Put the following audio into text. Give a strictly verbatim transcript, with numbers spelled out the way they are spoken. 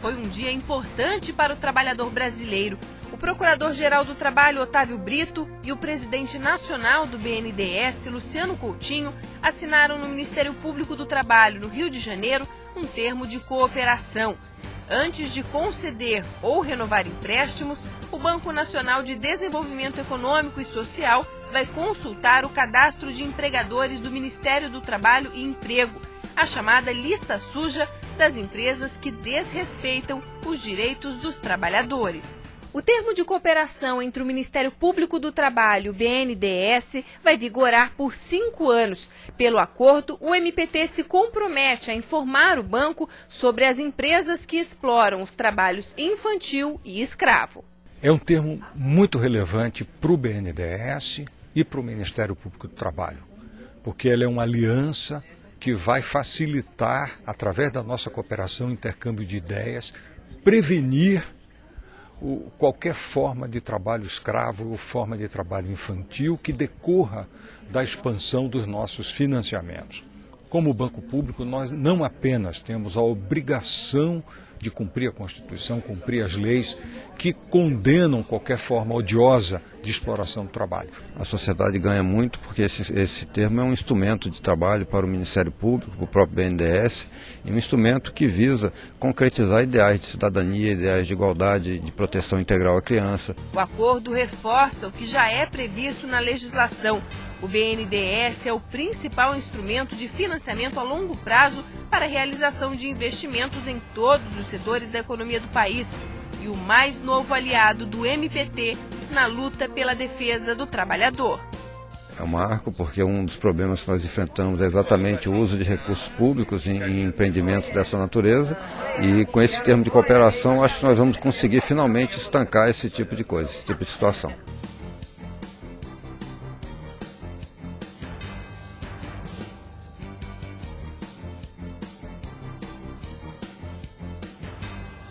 foi um dia importante para o trabalhador brasileiro. O Procurador-Geral do Trabalho, Otávio Brito, e o presidente nacional do B N D E S, Luciano Coutinho, assinaram no Ministério Público do Trabalho, no Rio de Janeiro, um termo de cooperação. Antes de conceder ou renovar empréstimos, o Banco Nacional de Desenvolvimento Econômico e Social vai consultar o cadastro de empregadores do Ministério do Trabalho e Emprego, a chamada lista suja das empresas que desrespeitam os direitos dos trabalhadores. O termo de cooperação entre o Ministério Público do Trabalho e o B N D E S vai vigorar por cinco anos. Pelo acordo, o M P T se compromete a informar o banco sobre as empresas que exploram os trabalhos infantil e escravo. É um termo muito relevante para o B N D E S e para o Ministério Público do Trabalho, porque ele é uma aliança que vai facilitar, através da nossa cooperação e intercâmbio de ideias, prevenir O, qualquer forma de trabalho escravo ou forma de trabalho infantil que decorra da expansão dos nossos financiamentos. Como Banco Público, nós não apenas temos a obrigação de cumprir a Constituição, cumprir as leis que condenam qualquer forma odiosa de exploração do trabalho. A sociedade ganha muito porque esse, esse termo é um instrumento de trabalho para o Ministério Público, para o próprio B N D E S, e um instrumento que visa concretizar ideais de cidadania, ideais de igualdade, de proteção integral à criança. O acordo reforça o que já é previsto na legislação. O B N D E S é o principal instrumento de financiamento a longo prazo para a realização de investimentos em todos os setores da economia do país e o mais novo aliado do M P T na luta pela defesa do trabalhador. É um marco porque um dos problemas que nós enfrentamos é exatamente o uso de recursos públicos em, em empreendimentos dessa natureza, e com esse termo de cooperação acho que nós vamos conseguir finalmente estancar esse tipo de coisa, esse tipo de situação.